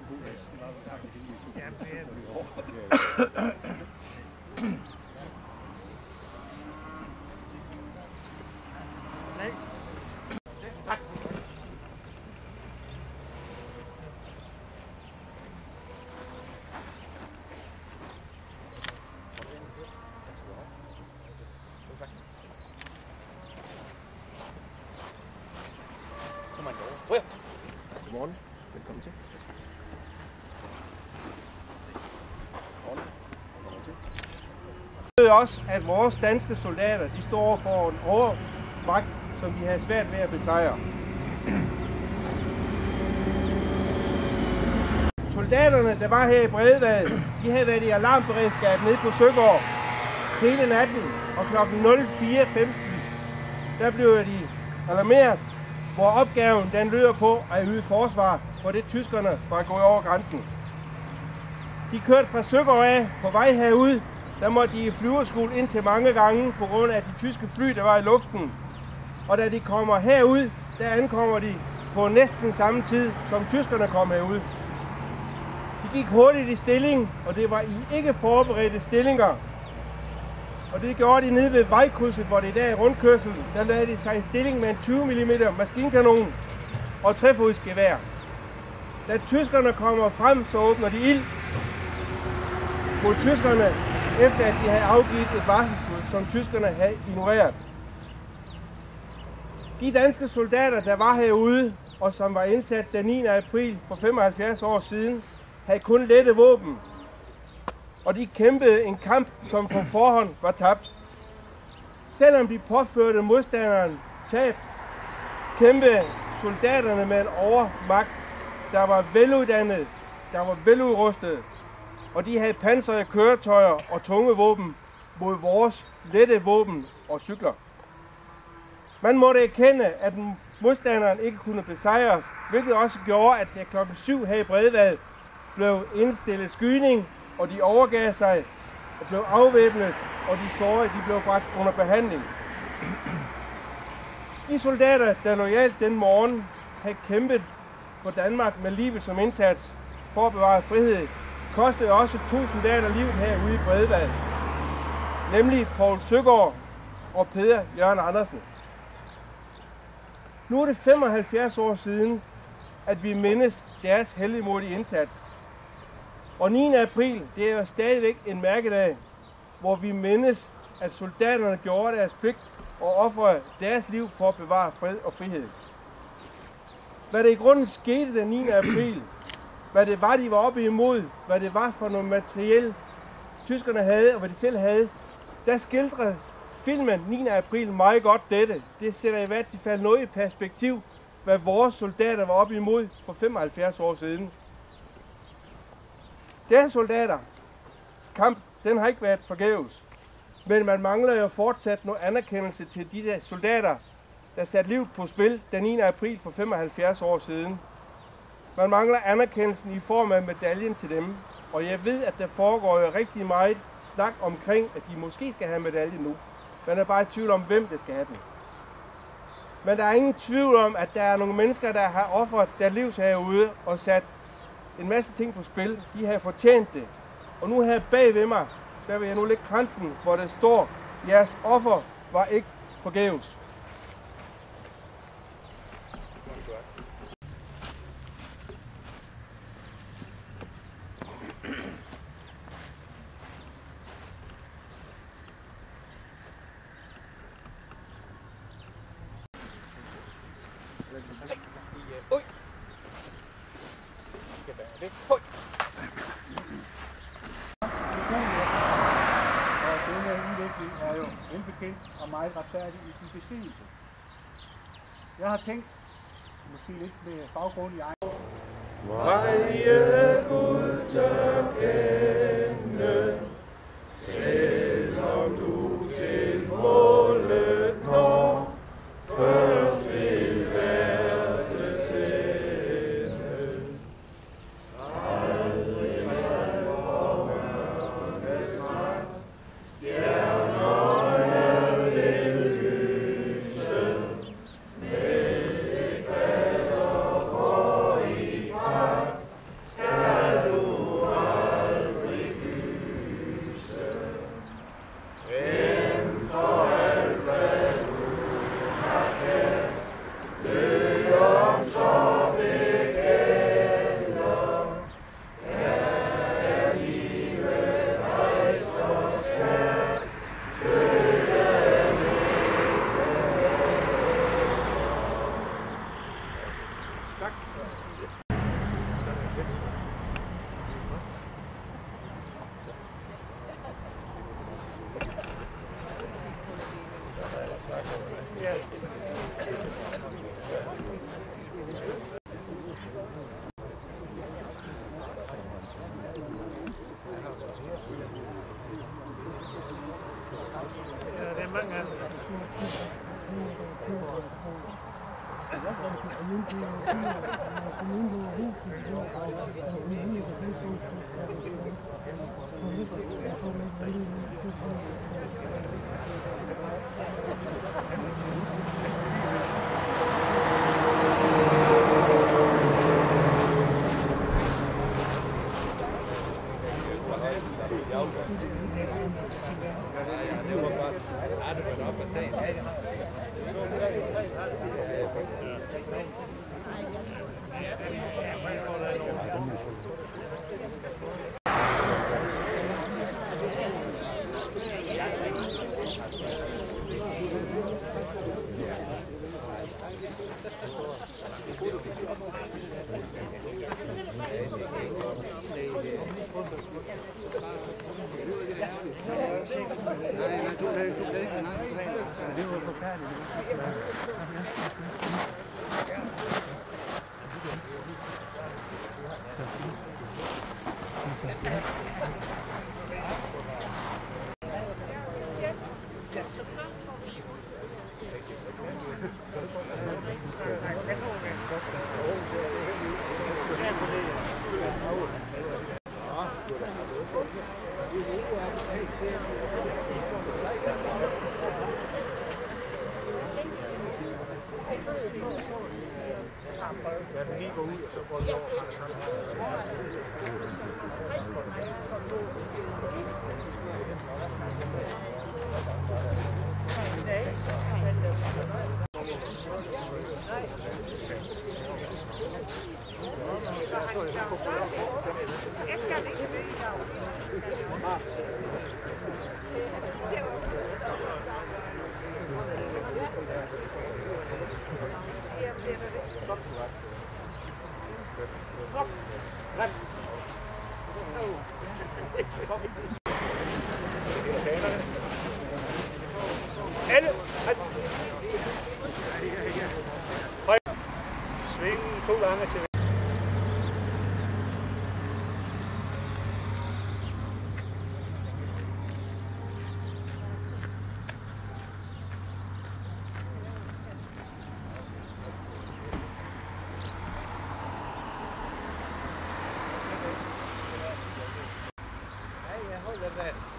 Godmorgen. Velkommen til. Det er også, at vores danske soldater, de står for en overmagt, som de har svært ved at besejre. Soldaterne, der var her i Bredvad, de havde været i alarmberedskab nede på Søgård hele natten, og kl. 04.15, der blev de alarmeret, hvor opgaven den lyder på at yde forsvar for det tyskerne var gået over grænsen. De kørte fra Søgård af på vej herud. Der måtte de i flyverskole indtil mange gange på grund af de tyske fly, der var i luften. Og da de kommer herud, der ankommer de på næsten samme tid, som tyskerne kom herud. De gik hurtigt i stilling, og det var i ikke forberedte stillinger. Og det gjorde de nede ved vejkrydset, hvor det i dag er rundkørsel. Der lagde de sig i stilling med en 20 mm maskinkanon og trefodsgevær. Da tyskerne kommer frem, så åbner de ild mod tyskerne, efter at de havde afgivet et varselsskud, som tyskerne havde ignoreret. De danske soldater, der var herude, og som var indsat den 9. april for 75 år siden, havde kun lette våben. Og de kæmpede en kamp, som på forhånd var tabt. Selvom de påførte modstanderen tab, kæmpede soldaterne med en overmagt, der var veluddannet, der var veludrustet, og de havde pansrede køretøjer og tunge våben mod vores lette våben og cykler. Man måtte erkende, at modstanderen ikke kunne besejres, hvilket også gjorde, at det klokken 7 her i Bredvad blev indstillet skydning, og de overgav sig og blev afvæbnet, og de sårede, de blev bragt under behandling. De soldater, der loyalt den morgen havde kæmpet for Danmark med livet som indsats for at bevare frihed, kostede også 2 soldater livet herude i Bredvad, nemlig Poul Søgaard og Peder Jørgen Andersen. Nu er det 75 år siden, at vi mindes deres heldigmodige indsats. Og 9. april, det er jo stadigvæk en mærkedag, hvor vi mindes, at soldaterne gjorde deres pligt og ofrede deres liv for at bevare fred og frihed. Hvad der i grunden skete den 9. april, hvad det var, de var oppe imod, hvad det var for noget materiel, tyskerne havde og hvad de selv havde, der skildrer filmen 9. april meget godt dette. Det sætter i hvert fald noget i perspektiv, hvad vores soldater var oppe imod for 75 år siden. Deres soldaters kamp, den har ikke været forgæves. Men man mangler jo fortsat noget anerkendelse til de der soldater, der satte liv på spil den 9. april for 75 år siden. Man mangler anerkendelsen i form af medaljen til dem. Og jeg ved, at der foregår jo rigtig meget snak omkring, at de måske skal have medaljen nu. Man er bare i tvivl om, hvem der skal have den. Men der er ingen tvivl om, at der er nogle mennesker, der har offret deres liv herude og sat en masse ting på spil. De har fortjent det. Og nu her bag ved mig, der vil jeg nu lægge kransen, hvor der står, jeres offer var ikke forgæves. Er jo velbekendt og meget retfærdig i sin beskrivelse. Jeg har tænkt, måske lidt med baggrund i egen... Veje Gud tør kende, selvom du til målet når, først vil verdens ende. Aldrig mad for mørkets magt, stjernerne vil lyse, med det fader vor i pagt, mange af dem. Sving 2 gange til. Ja, hold da.